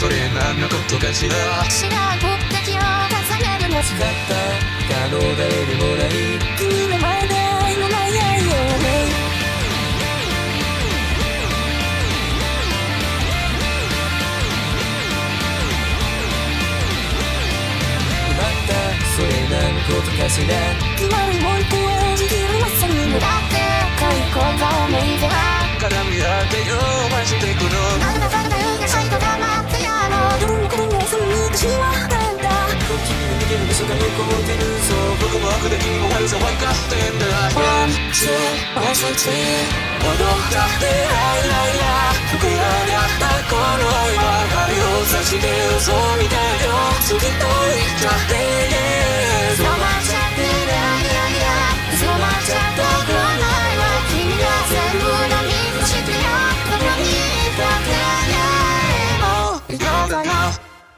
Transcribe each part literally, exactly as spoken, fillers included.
それ何のことかしら。 知らん目的を重ねるの誓った可能誰でもない君の前で愛のない愛をね奪ったそれ何のことかしら。決まり文句を握るまさにだって恋焦が思い出は絡み合ってよましてくのあなたが言うて最後黙ってやろう夜の頃に遊びに行ってしまったんだ。君の逃げる嘘が残ってる。 そう僕も悪で君も悪さ分かってんだ。 ワン、ツー、ワン、ツー、ツー踊ったって愛愛や膨らんだこの愛は針を刺して嘘みたいよ好きと言っちゃって染まっちゃってる愛愛や染まっちゃったこの愛は君が全部飲み干してよここにいたけやもういかがな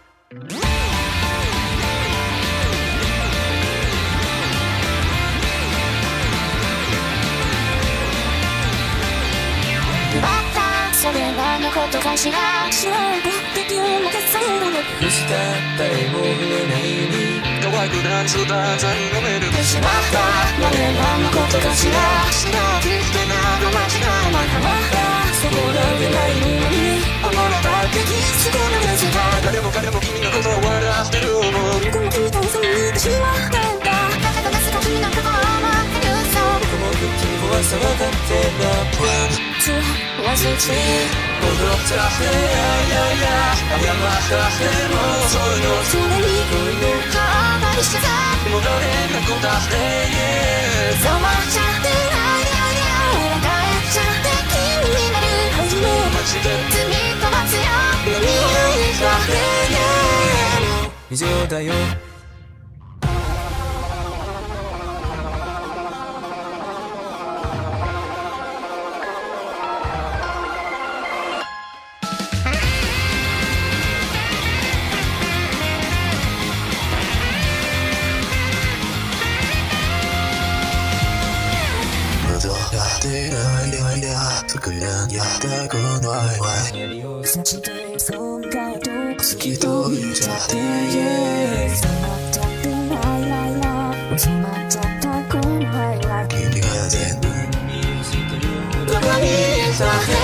奪ったそれがのことかしら。 知らん目的を任されるの失った誰も触れないに可愛くなつたざに飲めるしまった我らのことかしら。 知らんきってなど間違いない変わったそこなんてないのにおもろだって気づくのですが誰も彼も君のことを笑ってる思う僕も君と嘘に言ってしまったんだ。 だけどなぜか君のことを思ってるそう僕も君も朝分かってた。ワン、ツー、ワン、ツー、ツー踊ったって愛愛や謝ったってもう遅いのそれに恋の遠回りしてさ戻れなくたって染まっちゃって愛愛や裏返っちゃって君になる初めマジで罪飛ばすよ何を言ったって以上だよ。 だって愛愛や膨らんだこの愛は槍を刺して損害と好きと言っちゃって Yeah 染まっちゃってないないな染まっちゃったこの愛は君が全部見失ってるここにいた